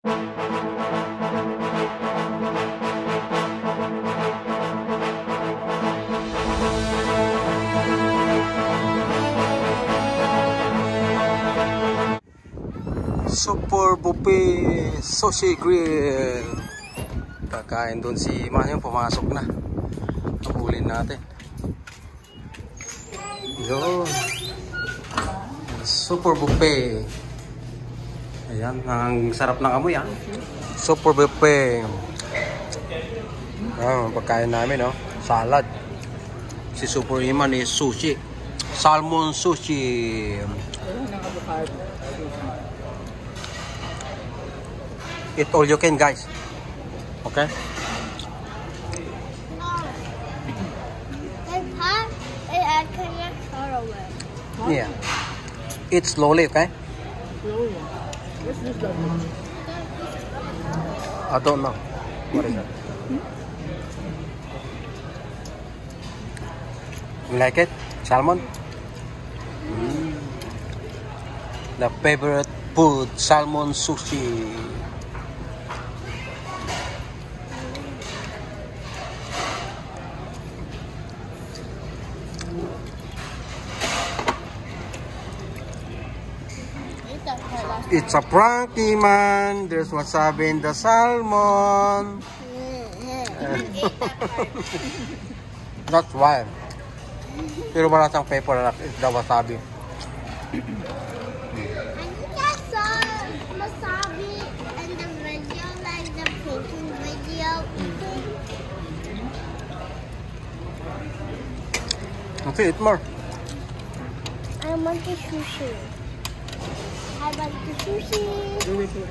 Super Buffet Sushi Grill. Kakain doon si Manyo, pumasok na. Habulin natin. Yun. Super Buffet. Ayan, ang sarap ng amoy, ah. Super Buffet. Ah, pagkain namin, oh. Salad. Si Super Iman is sushi. Salmon sushi. Eat all you can, guys. Okay? Yeah. Eat slowly, okay? Slowly. What's this dog? I don't know. What is that? You like it? Salmon? The favorite food, salmon sushi. It's a pranky, man. There's wasabi in the salmon. That's why. Pero wala siyang pepper na the wasabi. I think I saw wasabi in the video, like the cooking video. Okay, eat more. I want the sushi. I want the sushi. Do we put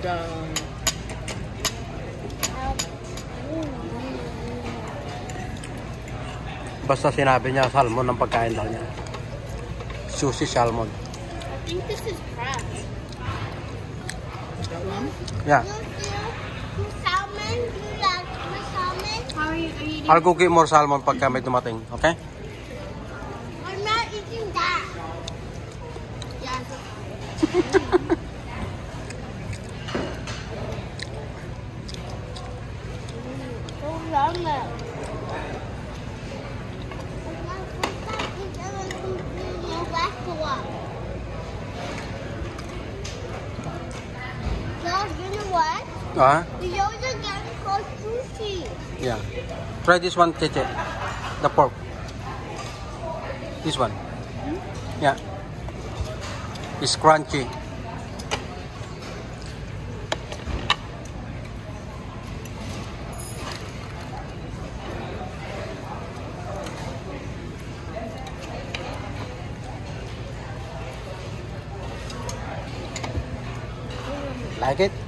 Basta sinabi niya salmon ang pagkain daw niya. Sushi salmon. I think this is crab. that one? Yeah. You salmon? You like the salmon? How are you eating? I'll go get more salmon pagka may dumating. Okay? I'm not eating that. Yeah. So yummy. The yolk again called sushi. Yeah. Try this one, Cheche. The pork. This one. Yeah. It's crunchy. Like it?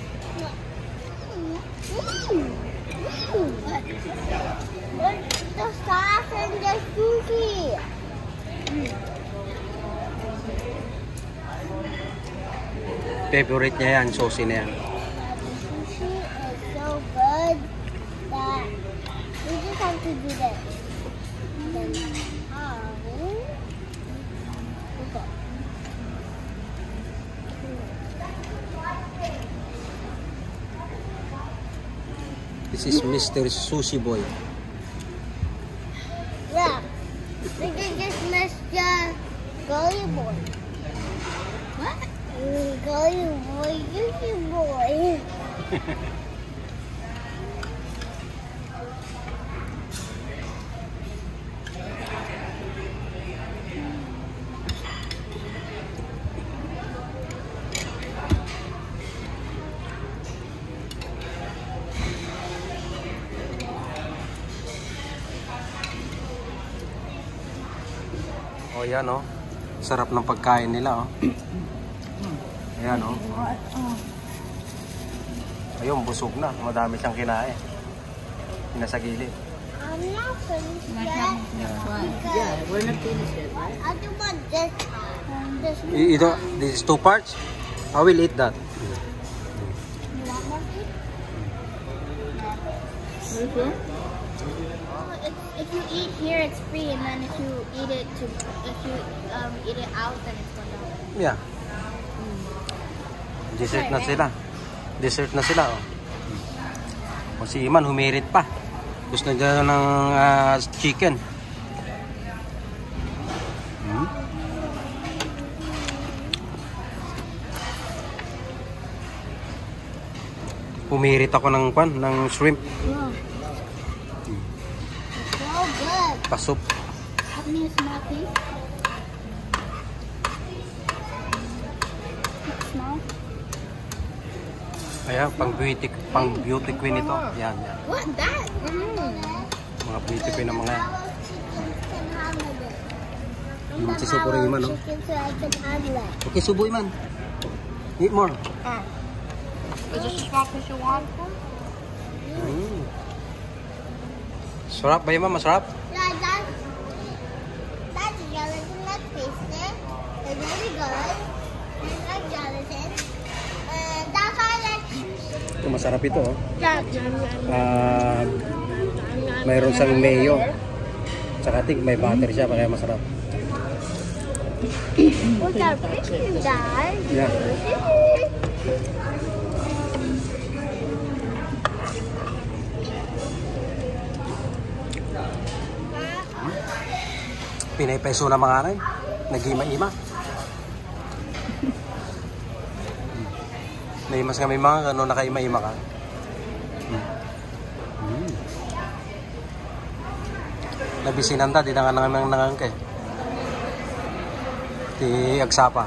The sauce and the sushi. Favorite niya yan, sauce na yan. The sushi is so good that we just have to do this. Then, This is Mr. Sushi Boy. yeah, we can just miss the Gully Boy. What? Gully Boy, Sushi Boy. Oh, yan, oh. Sarap ng pagkain nila, oh. Ayan, oh. Ayun, busog na. Madami siyang kinain. Nasa gilid. I'm not finished yet. Yeah, we're not finished yet, right? I do want this. This is two parts? I will eat that. You want more food? Are you sure? If you eat here, it's free, and then if you eat it out, then it's $1. Yeah. Dessert na sila. Dessert na sila, oh. O si Iman, humirit pa. Gusto niya ng chicken. Pumirit ako ng shrimp. Wow. So good. Pasup. Have me a small piece. Small. Ayan, pang beauty queen ito. Yan, yan. What that? Mga beauty queen ng mga. Magsisupo rin Iman, no? Chicken so I can handle it. Okay, subo Iman. Eat more. Is this a small piece you want? Sarap ba Iman? Masarap? Yeah, that's gelatin like paste. It's really good. It's like gelatin. And that's how I like cheese. Ito, masarap ito, oh. Mayroon siyang mayo. Tsaka may butter siya, kaya masarap. What's that picture, Dad? Yeah. Pinay-peso na mga rin. Nag-ima-ima. Naimas kami mga gano'n nakaima-ima ka. Nabisinanda, di na nga nangangkay. Di agsapa.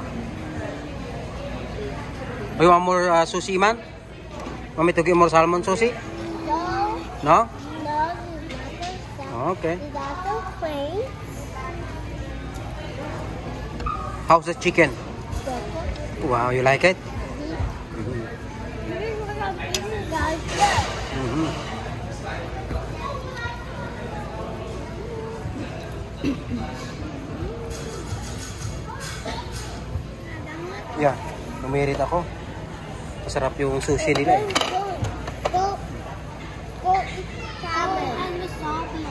Oh, you want more sushi, man? Want me to get more salmon sushi? No. No? No, it's not Okay. That's so plain. How's the chicken? Wow, you like it? Yeah, numirit ako. Masarap yung sushi nila eh. Go eat salmon and wasabi.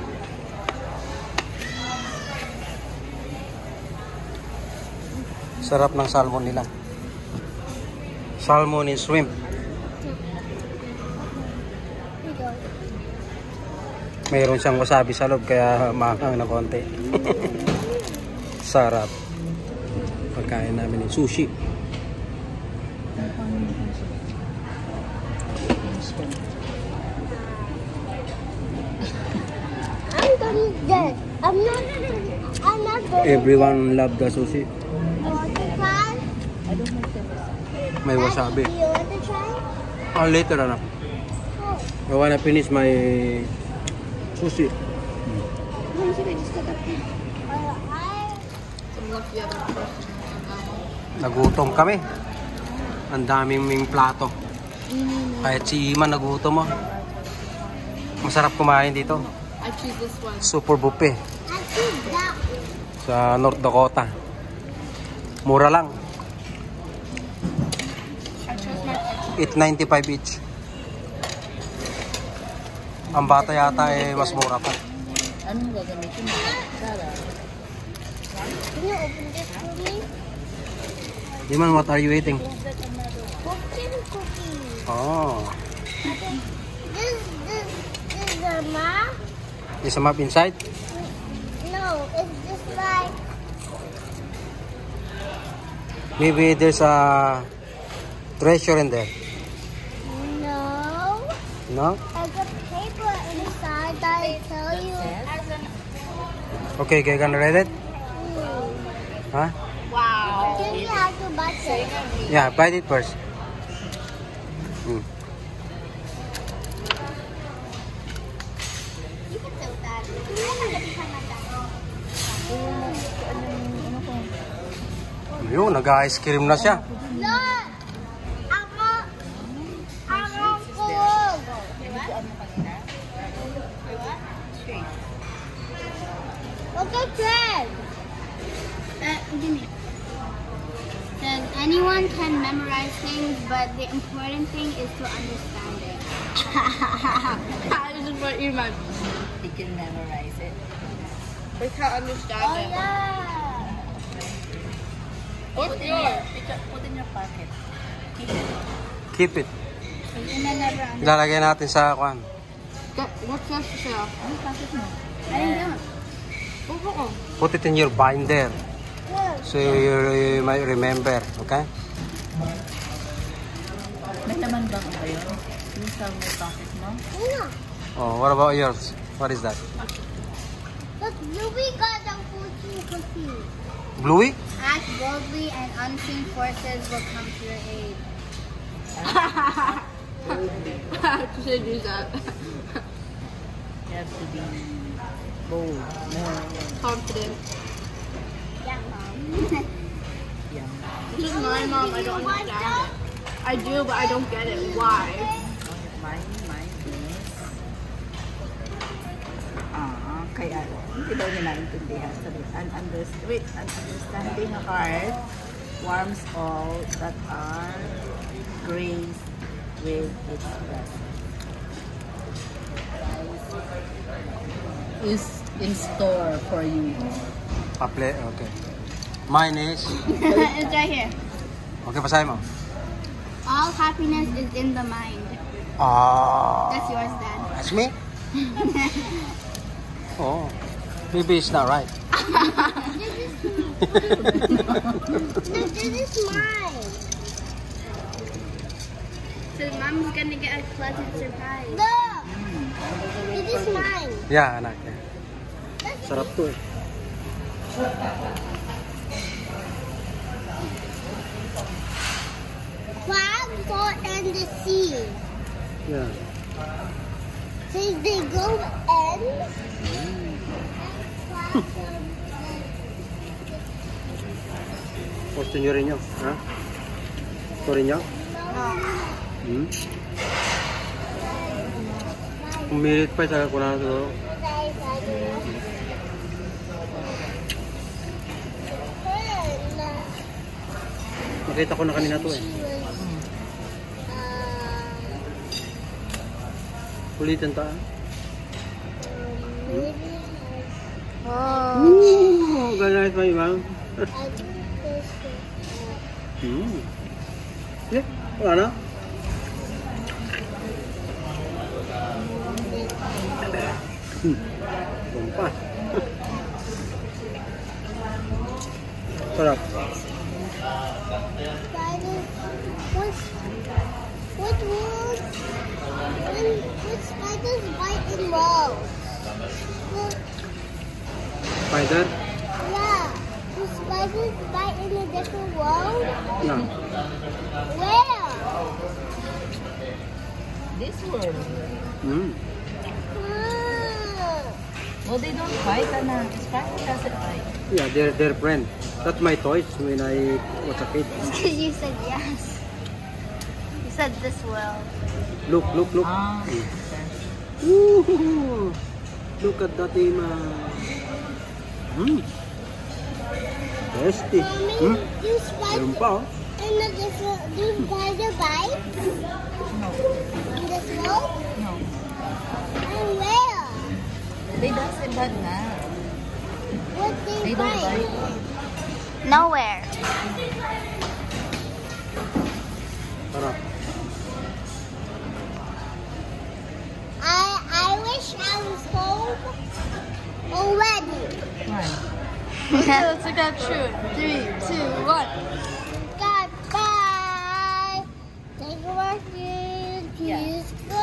Sarap ng salmon nila. Salmon and shrimp. Mayroon siyang wasabi sa loob kaya maanghang na konti. Sarap. Pagkain namin ng sushi. I'm gonna get. I'm not going. Everyone love the sushi. You want to try? May wasabi. Do you want to try? Oh, later na. I wanna finish my sushi. Nagutom kami. Ang daming plato. Kahit si Iman nagutom mo. Masarap kumain dito. I choose this one. Super buffet I choose that. sa North Dakota. Mura lang. $8.95 each. Ang bata yata eh mas mura pa. Anong gagamitin mo? Sarap. Can you open this for me? Iman, what are you eating? Fortune cookie. Oh. This is a map. There's a map inside? No, it's just like Maybe there's a treasure in there. no. No? There's a paper inside that I tell you. Okay, you gonna read it? Huh? Wow. Then you have to bite it. Yeah, bite it first. You can do that. Yun, nag-ice cream na siya. No. Ako kulog. Okay, Fred. Give me. Says anyone can memorize things, but the important thing is to understand it. This is what you meant. You can memorize it. We can't understand Oh it. yeah. What's yours? Put in your pocket. Keep it. Keep it. And I never understood. Ilalagay natin sa kwan. What's that siya? Ano tapos mo? I didn't do it. Opo ko. Put it in your binder. Look. So you might remember. Okay? May laman bang ba yun? Yung sa may pocket mo? Yeah. Oh, what about yours? What is that? Look, Louis got a fortune cookie. Bluey? Act boldly and unseen forces will come to your aid. You should use that. You have to be bold, more confident. Yeah, Mom. Yeah. This is my mom. I don't understand it. I do, but I don't get it. Why? Mine is... kaya hindi daw niya naintindihan. Sabi, an understanding heart warms all that are graced with its presence. Is in store for you. Paple. Okay. Mine is... It's right here. Okay, basahin mo. All happiness is in the mind. That's yours, Dad. That's me? Oh. Maybe it's not right. No, this is mine. So Mom's gonna get a pleasant surprise. Look! This is mine. Yeah, anak. Yeah. Sarap to eh. Clouds go in the sea. Yeah. So they go in. Gusto nyo rin yun? Ha? Gusto rin nyo? No. Hmm? Umilit pa sa kuna siguro. Nakita ko na kanina to eh. Ulitin ta. Oh, ganyan pa yung yeah, wala na. Bumpa. Sarap. What was what spiders bite in walls? Spider? Yeah. Do spiders bite in a different wall? No. Where? This world. Hmm. Well, they don't fight, Anna. Spider doesn't fight. Yeah, they're friend. That's my toys when I was a kid. You said yes. You said this will. Look. Ah, okay. Woohoo! Look at that, Ima. Tasty. Mommy, do Meron spiders pa, oh. in a different do spider bite No. in this wall? No. And where? They doesn't bite na. What They they don't bite? bite. Nowhere. Sarap. I wish I was home already. Why? Let's look at true. 3, 2, 1. Goodbye. Thank you for watching. Yeah. Please go